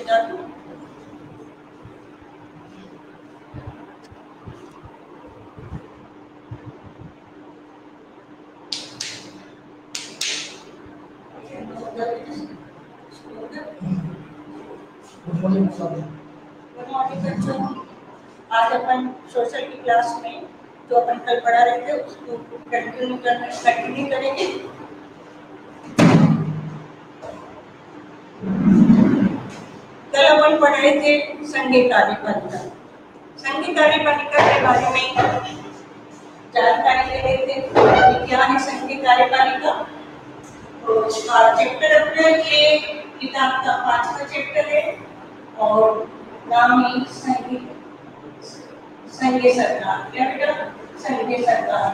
सुविधा दूं। Good morning बच्चों, आज अपन सोशल की क्लास में जो अपन कल पढ़ा रहे थे उसको कंटिन्यू करेंगे। कल अपन पढ़े थे संघीय कार्यपालिका। संघीय कार्यपालिका के बारे में जानकारी ले रहे थे कि क्या है संघीय कार्यपालिका। तो चैप्टर अपने ये किताब का 5वां चैप्टर है और नाम है संघीय सरकार। क्या बेटा? संघीय सरकार।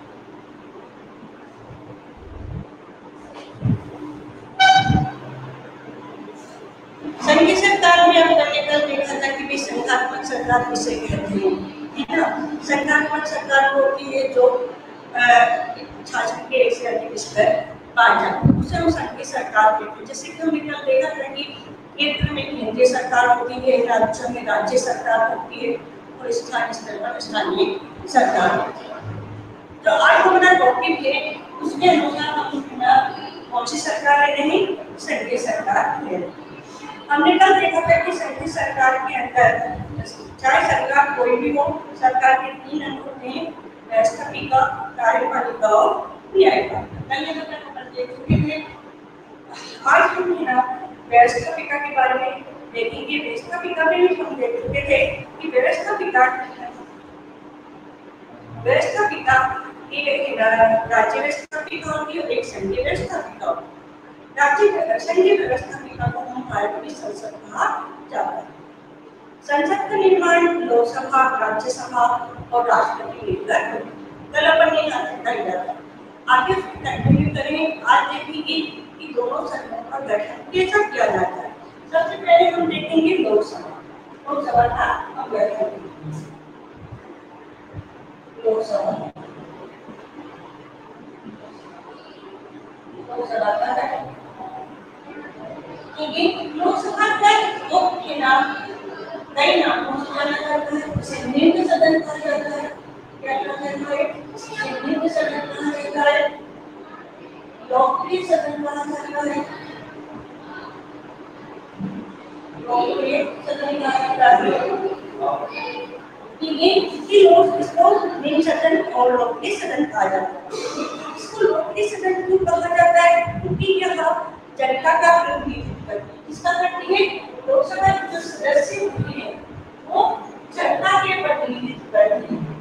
संघीय सरकार में हमने कल देखा था कि संघात्मक सरकार किसे कहते हैं, है ना। संघात्मक सरकार होती है जो शासन के एक से अधिक स्तर पाए जाते हैं, उसे हम संघीय सरकार कहते हैं। जैसे कि हमने कल देखा था कि केंद्र में केंद्रीय सरकार होती है, राज्यों में राज्य सरकार होती है और स्थानीय स्तर पर स्थानीय सरकार होती है। तो आज हमारा टॉपिक है उसके अनुसार हम कौन सी सरकार ले रहे हैं? संघीय सरकार ले रहे हैं। हमने कल देखा था कि संघीय सरकार के अंदर चाहे सरकार कोई भी हो, सरकार के 3 अंग होते हैं, व्यवस्थापिका, कार्यपालिका और न्यायपालिका। कल ये तो अपन देख चुके थे। आज हम व्यवस्थापिका के बारे में देखेंगे। व्यवस्थापिका में भी हम देख चुके थे कि व्यवस्थापिका एक राज्य व्यवस्थापिका होती है और एक संघीय व्यवस्थापिका होती है। संघीय व्यवस्थापिका को हम भारत की संसद कहा जाता है। संसद का निर्माण लोकसभा, राज्यसभा और राष्ट्रपति मिलकर कल अपन ने किया था। आगे कंटिन्यू करें। आज देखेंगे कि दोनों सदनों का गठन कैसे किया जाता है। सबसे पहले हम देखेंगे लोकसभा का हम गठन। लोकसभा का गठन। लोकसभा का कई नामों से जाना जाता है। संयुक्त सदन कहा जाता है। क्या कहा जाता है? संयुक्त सदन कहा जाता है। लोकप्रिय सदन कहा जाता है। लोकप्रिय सदन कहा जाता है। इसको निम्न सदन और लोकप्रिय सदन कहा जाता है। इसको लोकप्रिय सदन क्यों कहा जाता है? क्योंकि यह जनता का प्रतिनिधित्व करती है। किसका करती है? लोकसभा के जो सदस्य होते हैं वो जनता के प्रतिनिधित्व करते हैं।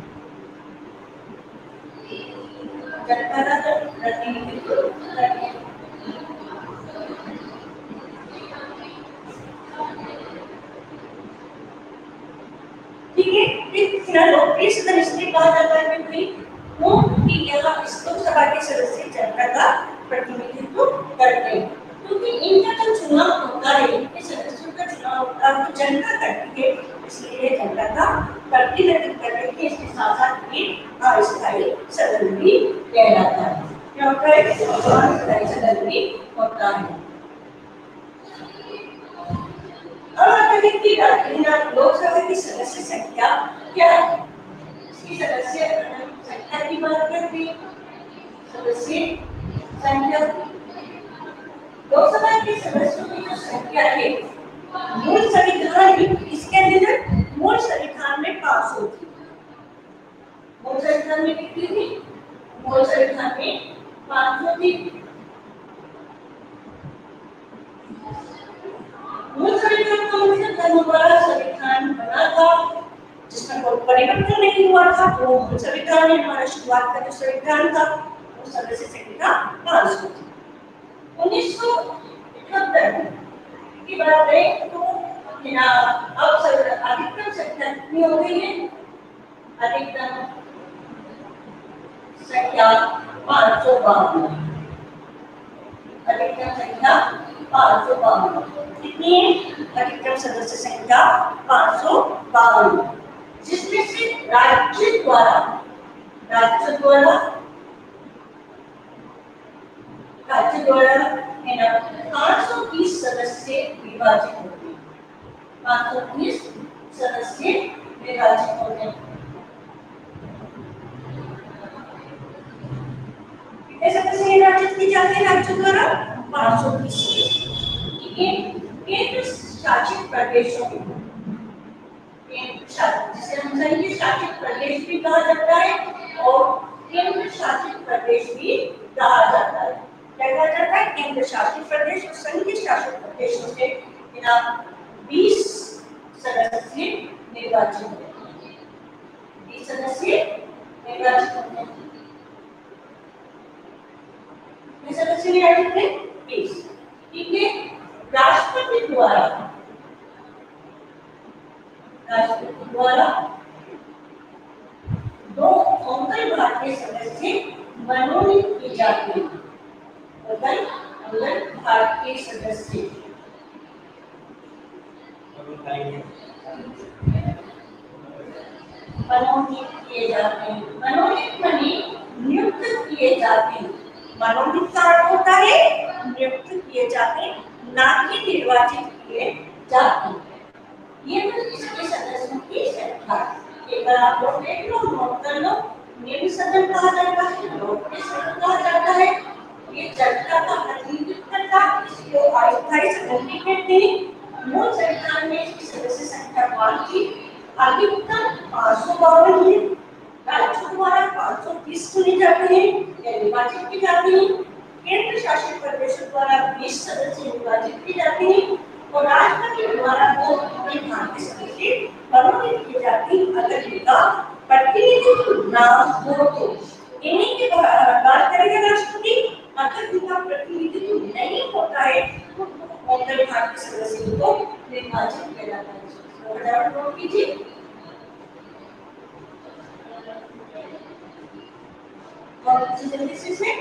जनता का प्रतिनिधित्व करते हैं। ठीक है। लोकप्रिय सदन इसलिए कहा जाता है क्योंकि यह इस लोकसभा के सदस्य जनता का प्रतिनिधित्व करते हैं। क्योंकि इनका जो चुनाव होता है, इनके सदस्यों का चुनाव होता है वो जनता करती है, इसलिए जनता का प्रतिनिधित्व करने के इसके साथ साथ एक अस्थायी सदन भी कहलाता है। क्या होता है? अस्थायी सदन भी होता है। लोकसभा की सदस्य संख्या क्या है? इसकी सदस्य संख्या की बात करते हैं। सदस्य संख्या, लोकसभा के सदस्यों की जो संख्या है मूल संविधान इसके अंदर मूल संविधान में 500 थी। मूल संविधान में कितनी थी? मूल संविधान में 500 थी। मूल संविधान का मतलब धर्मवाला संविधान बना था जिसमें कोई परिवर्तन नहीं हुआ था। वो मूल संविधान में हमारा शुरुआत का जो संविधान था वो सदस्य संख्या 500 थी। 1971 की बात करें तो अब अधिकतम संख्या कितनी हो गई है? अधिकतम संख्या 552। अधिकतम संख्या 552 कितनी है? अधिकतम सदस्य संख्या 552, जिसमें से राज्य द्वारा 520 सदस्य विभाजित होते हैं। 530 सदस्य निर्वाचित होते हैं। कितने सदस्य निर्वाचित किए जाते हैं राज्यों द्वारा? 530। ठीक है। केंद्र शासित प्रदेशों, जिसे हम संघीय शासित प्रदेश भी कहा जाता है और केंद्र शासित प्रदेश भी कहा जाता है। क्या कहा जाता है? केंद्र शासित प्रदेश और संघीय शासित प्रदेशों से 20 सदस्य निर्वाचित होते हैं। 20 सदस्य निर्वाचित होते हैं। कितने सदस्य निर्वाचित हैं? 20। ठीक है। राष्ट्रपति द्वारा 2 अखिल भारतीय सदस्य मनोनीत किए जाते हैं। अखिल भारतीय सदस्य मनोनीत किए जाते हैं। मनोनीत माने नियुक्त किए जाते हैं। मनोनीत का अर्थ होता है नियुक्त किए जाते हैं, ना कि निर्वाचित किए जाते हैं। ये तो इसके सदस्यों की संख्या। एक बार आप लोग देख लो, नोट कर लो। निम्न सदन कहा जाता है, लोकप्रिय सदन कहा जाता है। ये जनता का प्रतिनिधित्व करता है, इसको अस्थायी सदन भी कहते हैं। मूल संविधान में इसकी सदस्य संख्या 5 थी। अधिकतम 552 है। राज्यों द्वारा 530 चुने जाते हैं या निर्वाचित किए जाते हैं। केंद्र शासित प्रदेशों द्वारा 20 सदस्य निर्वाचित किए जाते हैं और राष्ट्रपति द्वारा 2 अखिल भारतीय सदस्य मनोनीत किए जाते हैं। अगर इनका प्रतिनिधित्व ना हो तो इन्हीं के बात करेगा राष्ट्रपति। अगर इनका प्रतिनिधित्व नहीं होता है तो अखिल भारतीय सदस्य को निर्वाचित किया जाता है। नोट कीजिए। और जल्दी से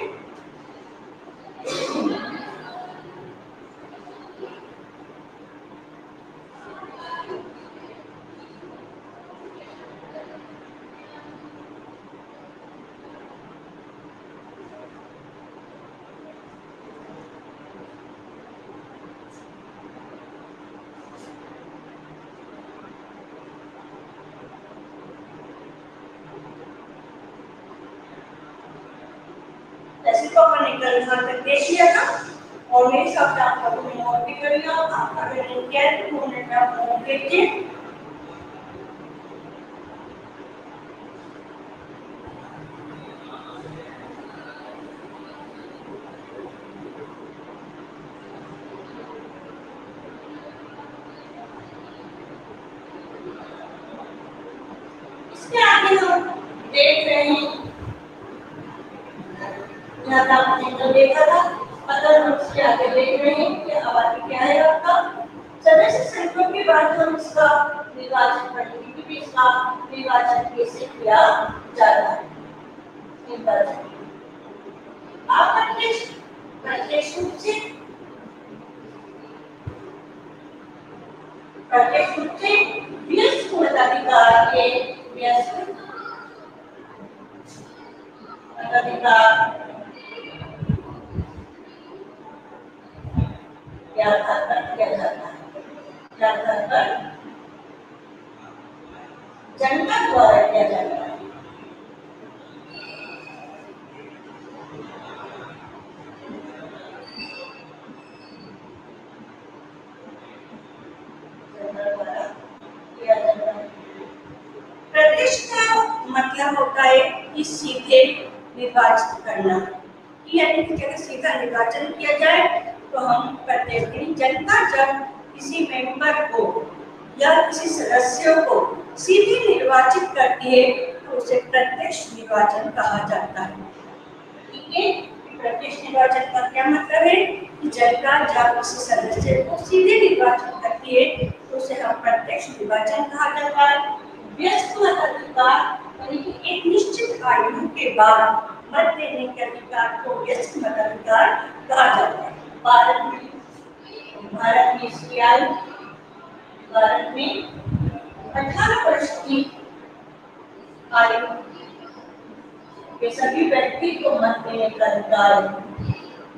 देख लिया था और मेरे हिसाब से आप लोगों ने नोट भी कर लिया। आपका ट्रेनिंग क्या है 2 मिनट में आप नोट कीजिए। इसके आगे हम देख रहे हैं, यहाँ आपने तो देखा था, अगर हम इसके आगे देख रहे हैं कि आबादी क्या है आपका सदस्य संख्या के बाद हम इसका निर्वाचन करेंगे कि इसका निर्वाचन कैसे किया जाता है। आप प्रत्यक्ष रूप से व्यस्क मताधिकार के व्यस्क मताधिकार क्या किया जाता है? जनता द्वारा किया जाता है। प्रत्यक्ष का मतलब होता है कि सीधे निर्वाचित करना, यानी कि जब सीधा निर्वाचन किया जाए तो हम प्रत्यक्ष जनता जब किसी मेंबर को या किसी सदस्य को सीधे निर्वाचित करती है तो उसे प्रत्यक्ष निर्वाचन कहा जाता है। ठीक है। प्रत्यक्ष निर्वाचन का क्या मतलब है कि जनता जब किसी सदस्य को सीधे निर्वाचित करती है तो उसे हम प्रत्यक्ष निर्वाचन कहा जाता है। व्यस्क मताधिकार यानी कि एक निश्चित आयु के बाद मत देने के अधिकार को व्यस्क मताधिकार कहा जाता है। भारत में इसकी आयु भारत में 18 वर्ष की आयु के सभी व्यक्ति को मत देने का अधिकार है।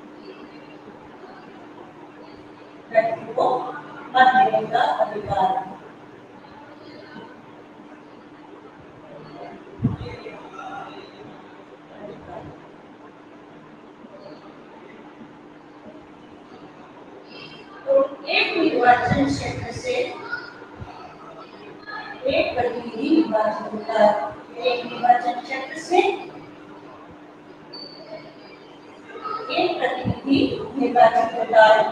व्यक्ति को मत देने का अधिकार है। तो एक निर्वाचन क्षेत्र से एक प्रतिनिधि निर्वाचित होता है। एक निर्वाचन क्षेत्र से एक प्रतिनिधि निर्वाचित होता है।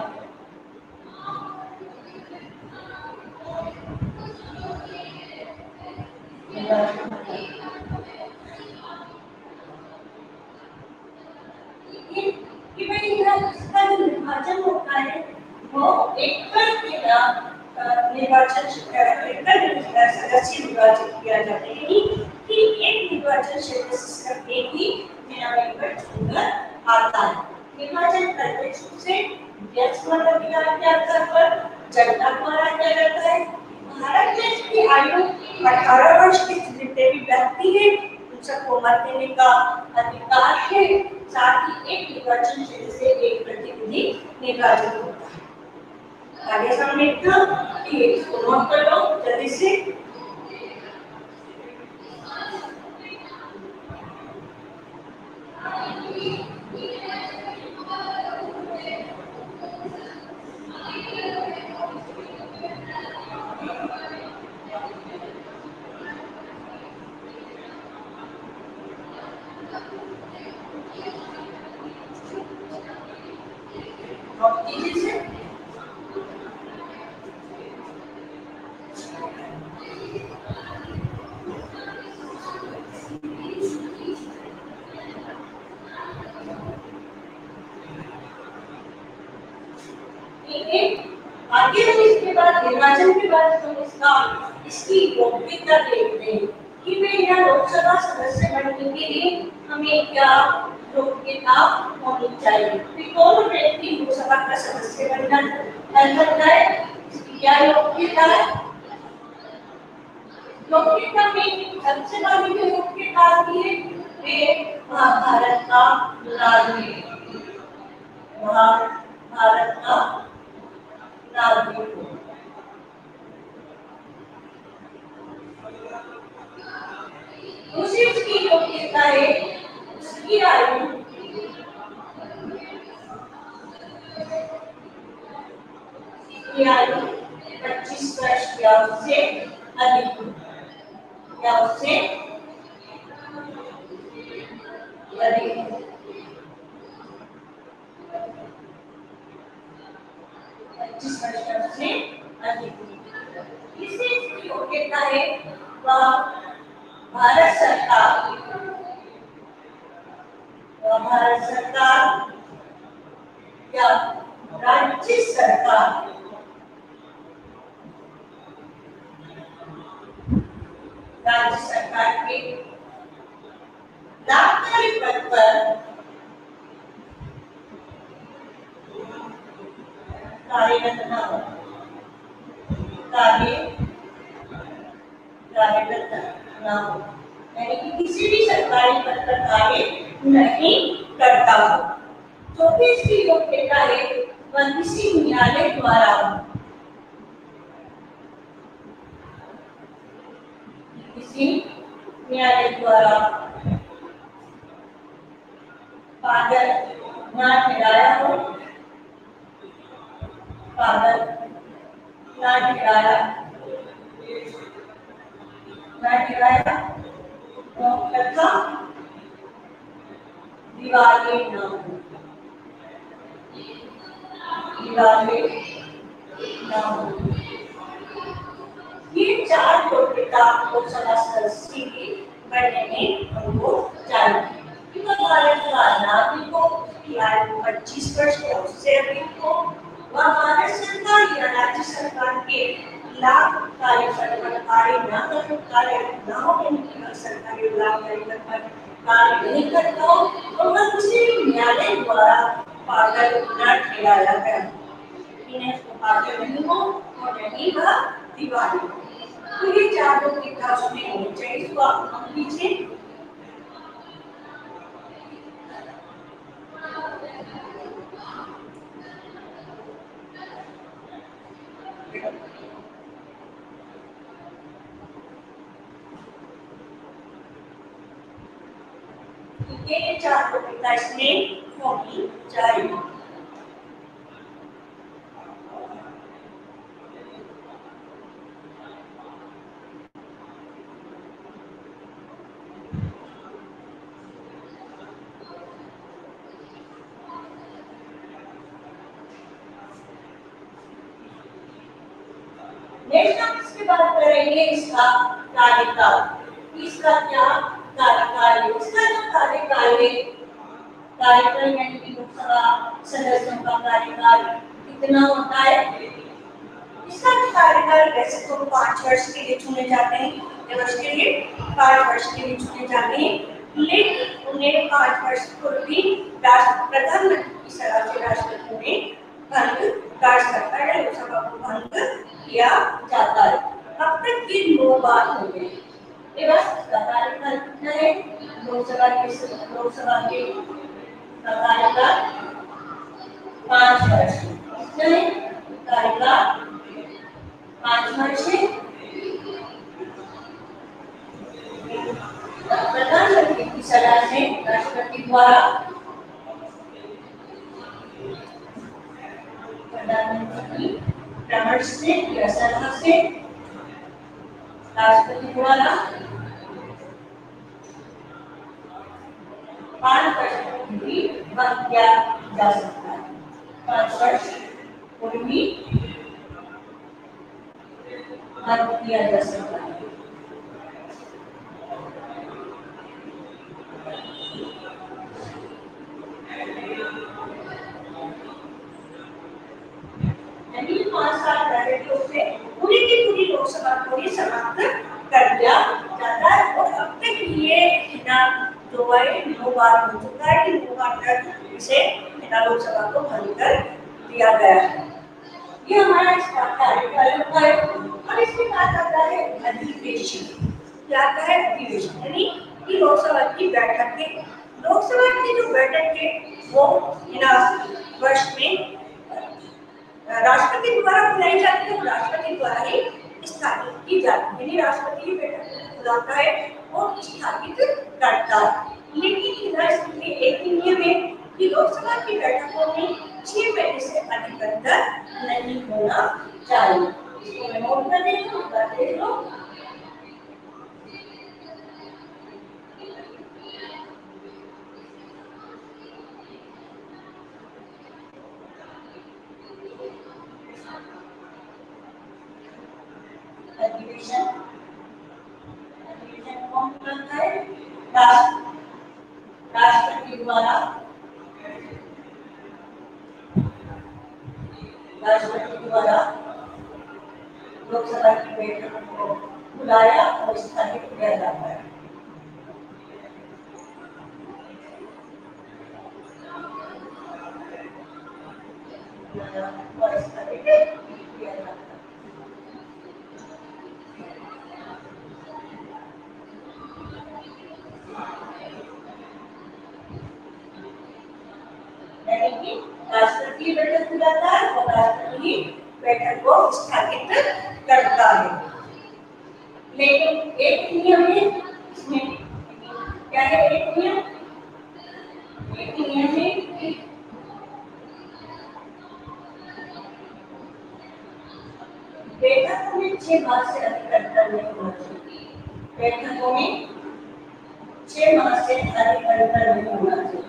कि भाई इसका जो निर्वाचन होता है वो एकल निर्वाचन सदस्य निर्वाचित किया जाता है, यानी कि एक निर्वाचन क्षेत्र से सिर्फ एक ही मेंबर चुनकर आता है। निर्वाचन प्रत्यक्ष रूप से व्यक्ति द्वारा किया जाता है, जनता द्वारा किया जाता है। भारत देश की आयु 18 वर्ष के जितने भी व्यक्ति हैं उन सबको मत देने का अधिकार है। साथ ही एक निर्वाचन क्षेत्र से एक प्रतिनिधि निर्वाचित होता है। आगे सामने इसको नोट कर लो जल्दी से। आगे हम इसके बाद निर्वाचन के बाद हम इसकी योग्यता देखते हैं कि वे यहाँ लोकसभा सदस्य बनने के लिए हमें क्या योग्यता होनी चाहिए। कौन व्यक्ति लोकसभा का सदस्य बनना सकता है, इसकी क्या योग्यता है। योग्यता में सबसे पहले जो योग्यता आती है वे भारत का नागरिक, भारत का नागरिक। दूसरी उसकी योग्यता है उसकी आयु 25 वर्ष या उससे अधिक, या उससे अधिक। 25 वर्ष या उससे अधिक। इसकी योग्यता है वह भारत सरकार या राज्य सरकार के लाभकारी पद पर कार्यरत न हो, यानी कि किसी भी सरकारी पद पर कार्य नहीं करता हो। तो इसकी योग्यता है वह किसी न्यायालय द्वारा पागल ना ठहराया हो, पागल ना ठहराया तथा दिवाली न हो, ये 4 योग्यता लोकसभा सदस्य की बनने में हमको चाहिए। भारत का नागरिक हो, उसकी आयु 25 वर्ष या उससे अधिक हो, वह भारत सरकार या राज्य सरकार के लाभकारी पद पर कार्य न हो, सरकारी लाभकारी पद पर कार्य नहीं करता हो, और वह किसी भी न्यायालय द्वारा पागल न ठहराया गया, इन्हें पागल नहीं हो और नहीं वह दिवाली। तो ये 4 योग्यता उसमें होनी चाहिए। इसको आप लीजिए। ये 4 योग्यता इसमें होनी चाहिए। नेक्स्ट हम इसकी बात करेंगे इसका कार्यकाल। इसका क्या कार्यकाल है? इसका जो कार्यकाल है, कार्यकाल यानी कि लोकसभा सदस्यों का कार्यकाल कितना होता है? इसका कार्यकाल वैसे तो 5 वर्ष के लिए चुने जाते हैं, वर्ष के लिए 5 वर्ष के लिए चुने जाते हैं, लेकिन उन्हें 5 वर्ष पूर्व भी प्रधानमंत्री की सलाह से राष्ट्रपति ने भंग कर सकता है, लोकसभा को भंग किया जाता है। अब तक ये 9 बार हो गए। ये बस कार्यकाल कितना है? लोकसभा के कार्यकाल 5 वर्ष। कितना है कार्यकाल? 5 वर्ष है। प्रधानमंत्री की सलाह से राष्ट्रपति द्वारा प्रधानमंत्री की परामर्श से या सलाह से राष्ट्रपति द्वारा 5 वर्ष भी बंद किया जा सकता है। 5 वर्ष पूर्व भी बंद किया जा सकता है। यानी 5 साल पहले तो उसे पूरी की पूरी लोकसभा को ही समाप्त कर दिया जाता है। और अब तक ये जो है 9 बार हो चुका है कि 9 बार तक इसे लोकसभा को भंग कर दिया गया है। ये हमारा इसका कार्यकाल होता है। और इसके बाद आता है अधिवेशन। क्या आता है? अधिवेशन यानी कि लोकसभा की बैठक के, लोकसभा की जो बैठक है वो वर्ष में राष्ट्रपति द्वारा बुलाई जाती है, राष्ट्रपति द्वारा ही स्थापित की जाती है। यानी राष्ट्रपति बैठक बुलाता है और स्थापित करता है। लेकिन इसमें एक ही नियम है कि लोकसभा की बैठकों में 6 महीने से अधिक अंतर नहीं होना चाहिए। इसको मैं नोट कर देती हूँ, देख लो। अधिवेशन कौन बुलाता है? राष्ट्रपति द्वारा लोकसभा की बैठक को बुलाया और स्थापित किया जाता है। राष्ट्रपति बैठक बुलाता है और राष्ट्रपति बैठक को स्थापित करता है। लेकिन एक नियम है इसमें, क्या है एक नियम? एक नियम है कि बैठकों में 6 माह से अधिक अंतर नहीं होना चाहिए। बैठकों में 6 माह से अधिक अंतर नहीं होना चाहिए।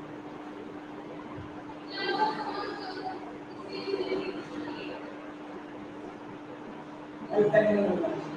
अंतर नहीं होना चाहिए।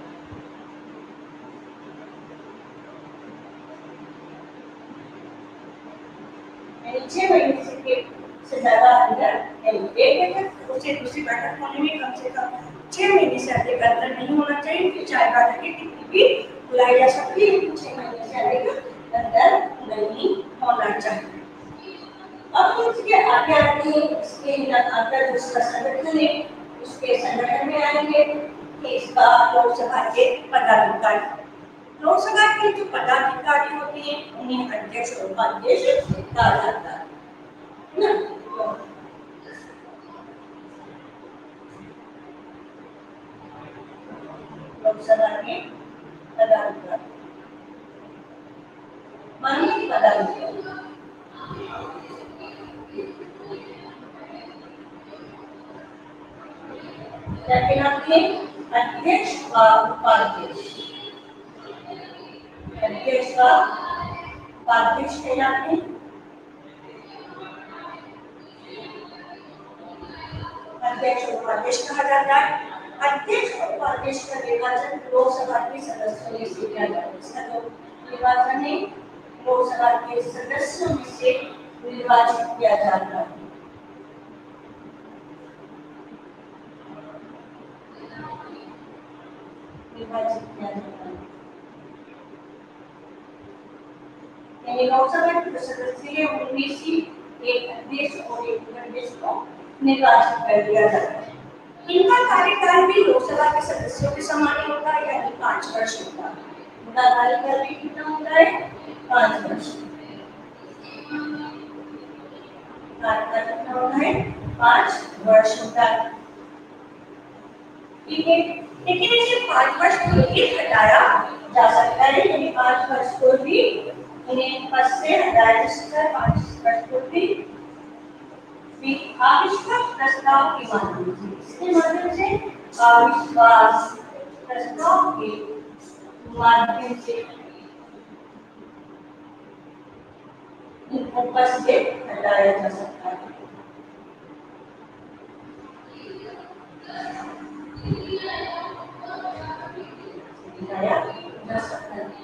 6 महीने से ज्यादा अंतर एक बैठक उसे दूसरी बैठक होने में कम से कम 6 महीने से अधिक अंतर नहीं होना चाहिए। फिर चाहे बैठक कितनी भी बुलाई जा सकती है, लेकिन 6 महीने से अधिक अंतर नहीं होना चाहिए। अब हम इसके आगे आते हैं, इसके अंतर जो इसका संगठन है उसके संगठन में आएंगे कि इसका लोकसभा के पदाधिकारी, लोकसभा के जो पदाधिकारी होते हैं उन्हें अध्यक्ष और उपाध्यक्ष कहा जाता है ना। लोकसभा के पदाधिकारी, माननीय पदाधिकारी, क्या कहलाते हैं? अध्यक्ष व उपाध्यक्ष। अध्यक्ष व उपाध्यक्ष कहलाते हैं। अध्यक्ष और उपाध्यक्ष कहा जाता है। अध्यक्ष और उपाध्यक्ष का निर्वाचन लोकसभा के सदस्यों में से किया जाता है। तो निर्वाचन है लोकसभा के सदस्यों में से निर्वाचित किया जाता है। निर्वाचित किया जाता है। यानी लोकसभा के सदस्य उनमें से एक अध्यक्ष और एक उपाध्यक्ष को निर्वाचित कर दिया जाता है। इनका कार्यकाल भी लोकसभा के सदस्यों के समान ही होता है, यानी 5 वर्ष होता है। इनका कार्यकाल भी कितना होता है? 5 वर्ष। कार्यकाल कितना होता है? 5 वर्ष होता है। ठीक है, लेकिन इसे 5 वर्ष को भी हटाया जा सकता है, यानी 5 वर्ष को भी इन्हें पद से हटाया जा सकता है। 5 वर्ष को भी अविश्वास प्रस्ताव के माध्यम से, इसके माध्यम से अविश्वास प्रस्ताव के माध्यम से इनको पद से हटाया जा सकता है। हटाया जा सकता है।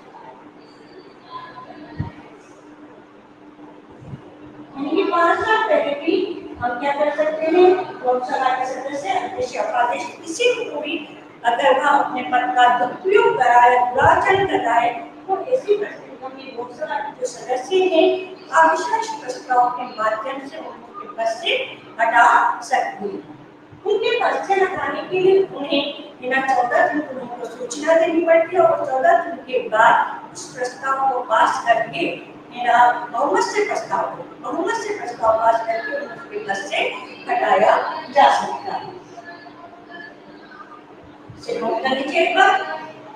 यानी 5 साल पहले भी हम क्या कर सकते हैं? लोकसभा के सदस्य अध्यक्ष या उपाध्यक्ष किसी को भी अगर वह अपने पद का दुरुपयोग कराए, दुराचरण कराए, तो ऐसी परिस्थितियों में लोकसभा के जो सदस्य हैं अविश्वास प्रस्ताव के माध्यम से उनके पद से हटा सकते हैं। उनके पद से हटाने के लिए उन्हें 14 दिन उनको सूचना देनी पड़ती है और 14 दिन के बाद उस प्रस्ताव को पास करके बहुमत से प्रस्ताव पास करके उनके पद से हटाया जा सकता है। इसे नोट कर लीजिए एक बार।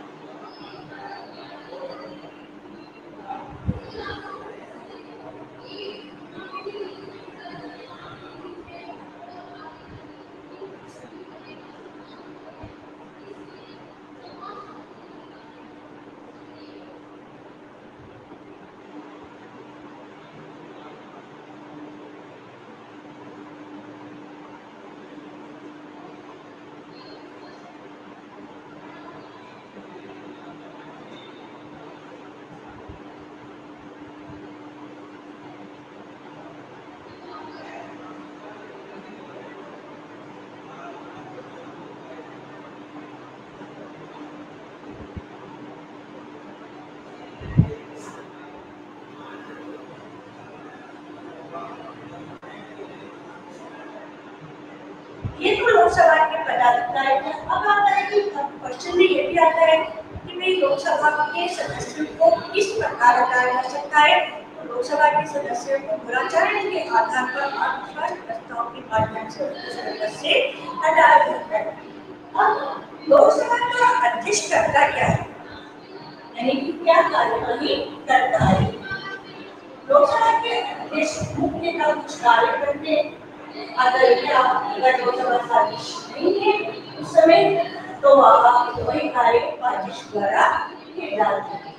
ये तो लोकसभा के पदाधिकारी हैं। अब आता है कि क्वेश्चन में ये भी आता है कि भाई लोकसभा के सदस्यों को किस प्रकार हटाया जा सकता है? तो लोकसभा के सदस्यों को दुराचरण के आधार पर अविश्वास प्रस्ताव के माध्यम से उसके पद से हटाया जाता है। अब लोकसभा का अध्यक्ष करता क्या है? यानी कि क्या कार्यवाही करता है? लोकसभा के अध्यक्ष मुख्यतः कुछ कार्य करते हैं। अगर लोकसभा का अध्यक्ष नहीं है उस समय तो वही कार्य उपाध्यक्ष द्वारा किए जाते हैं।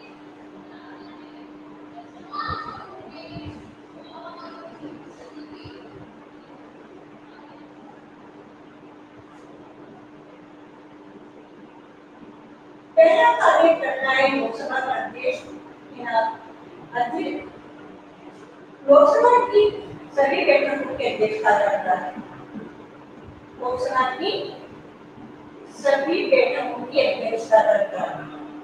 पहला कार्य करना है लोकसभा का अध्यक्ष लोकसभा की सभी बैठकों की अध्यक्षता करता है। लोकसभा की सभी बैठकों की अध्यक्षता करता है।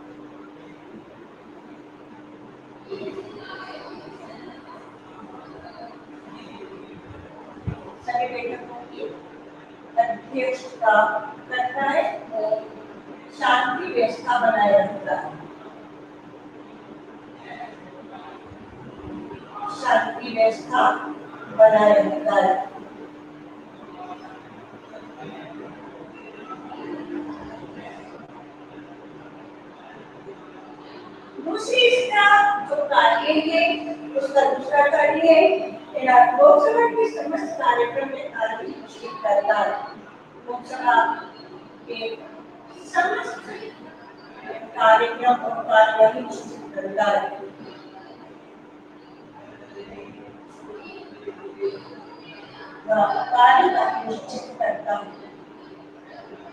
सभी बैठकों की अध्यक्षता करता है और शांति व्यवस्था बनाए रखता है। शांति व्यवस्था बनाए रखता है। दूसरी इसका जो कार्य है उसका दूसरा कार्य है लोकसभा के समस्त कार्यक्रम में कार्य निश्चित करता है। लोकसभा के समस्त कार्यक्रम और कार्यवाही निश्चित करता है। कार्य निश्चित करता है।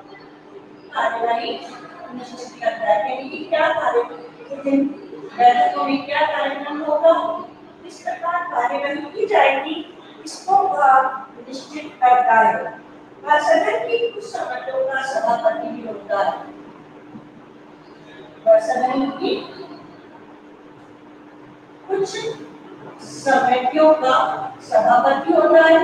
कार्यवाही निश्चित करता है कि क्या कार्य बैठकों में क्या कार्यक्रम होगा, इस प्रकार कार्यवाही की जाएगी, इसको निश्चित करता है। सदन की कुछ समितियों का सभापति भी होता है। सदन की कुछ समितियों का सभापति होता है।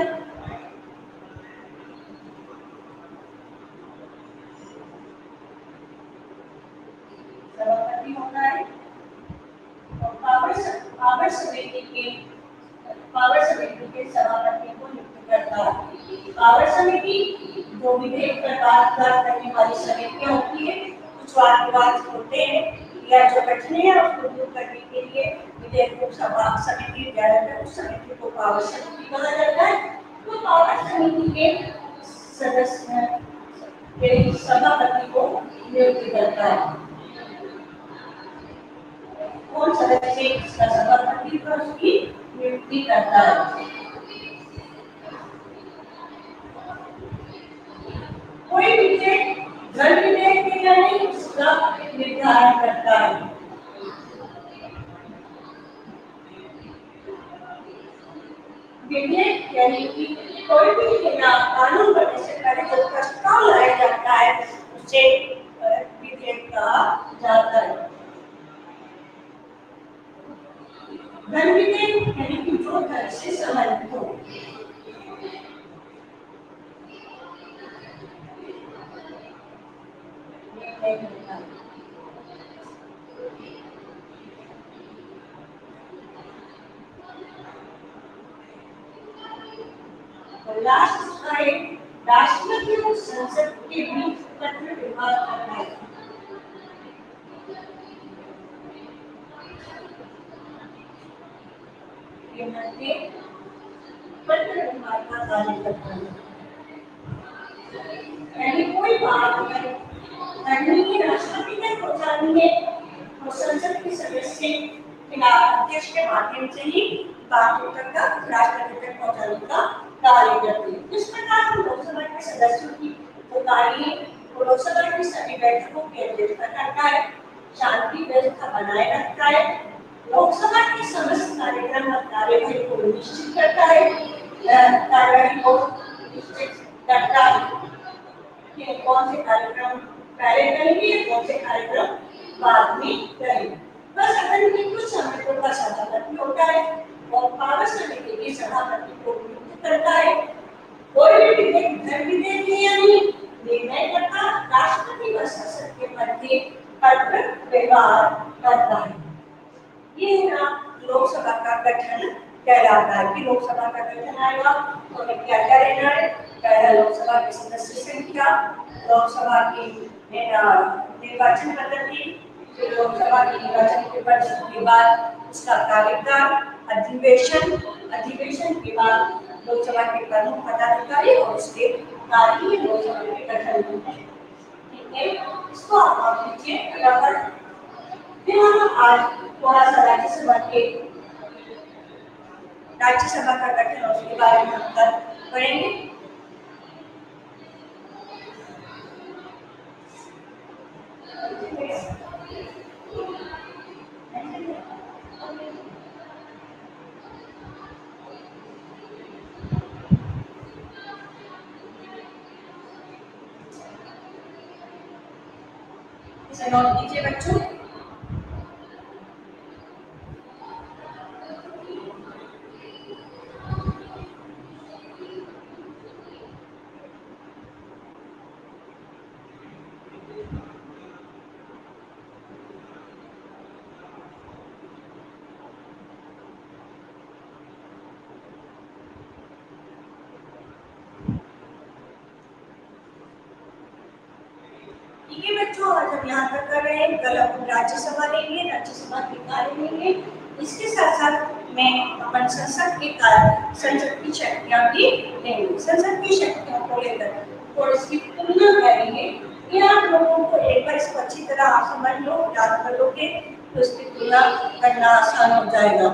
सभापति होता है और पावर समिति के सभापति को नियुक्त करता है। पावर समिति जो विधेयक प्रकार करने वाली समितियां होती है, कुछ वाद विवाद होते हैं या जो कठिन है उसको दूर करने के लिए विधेयक को सभा समिति द्वारा उस समिति को पावर समिति कहा जाता है। तो पावर समिति के सदस्य के सभापति को नियुक्त करता है। कौन सदस्य इसका सभापति को उसकी नियुक्ति करता है। कोई विधेयक धन विधेयक के या नहीं उसका निर्धारण करता है। विधेयक यानी कि कोई भी कानून बनने से पहले जो प्रस्ताव लाया जाता है उसे विधेयक कहा जाता है। धन विधेयक यानी कि जो धन से संबंधित हो। राष्ट्रपति और संसद के बीच पत्र व्यवहार करना है। पत्र व्यवहार का कार्य करता है। यानी कोई बात करनी है राष्ट्रपति तक पहुंचानी है और संसद के सदस्य अध्यक्ष के माध्यम से ही बात तक राष्ट्रपति तक पहुंचाने का कार्य करते हैं। इस प्रकार हम लोकसभा के सदस्यों की कार्य लोकसभा की सभी बैठकों की अध्यक्षता करता है, शांति व्यवस्था बनाए रखता है, लोकसभा के समस्त कार्यक्रम और कार्यवाही को निश्चित करता है, कार्यवाही को निश्चित करता है कि कौन से कार्यक्रम पहले करेंगे, कौन से कार्यक्रम बाद में करेंगे। बस सदन की कुछ समितियों का सभापति होता है और पावर समिति के सभापति को नियुक्त करता है। कोई भी विधेयक धन विधेयक निर्णय करता राष्ट्रपति व संसद के मध्य पत्र व्यवहार करता है। ये ना लोकसभा का गठन कहलाता है कि लोकसभा का गठन आएगा तो क्या क्या रहना है। पहला लोकसभा की सदस्य संख्या, लोकसभा की निर्वाचन पद्धति, फिर लोकसभा की निर्वाचन के बाद उसका कार्यकाल, अधिवेशन के बाद लोकसभा के प्रमुख पदाधिकारी और उसके कार्य लोकसभा के गठन होते हैं। ठीक है, इसको आप लीजिए। फिर हम आज थोड़ा सा राज्यसभा का गठन और उसके बारे में हम पढ़ेंगे। इसे नोट कीजिए बच्चों। बच्चों आज हम यहाँ तक कर रहे हैं, कल अपन राज्यसभा लेंगे, राज्यसभा के कार्य लेंगे। इसके साथ साथ में अपन संसद की शक्तियाँ भी लेंगे। संसद की शक्तियों को लेकर और इसकी तुलना करेंगे। ये आप लोगों को एक बार इसको अच्छी तरह आप समझ लो, याद कर लोगे तो इसकी तुलना करना आसान हो जाएगा।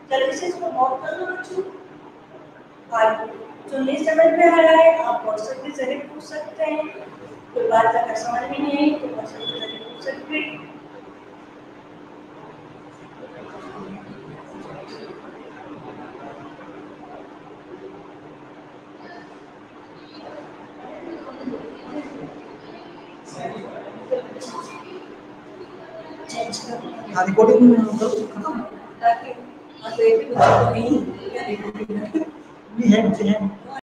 जल्दी से इसको नोट कर लो बच्चों। आज जो नहीं समझ में आ रहा है आप व्हाट्सएप के जरिए पूछ सकते हैं। कोई बात अगर समझ में नहीं आई तो व्हाट्सएप के जरिए पूछ सकते हैं। रिकॉर्डिंग खत्म ताकि नहीं है।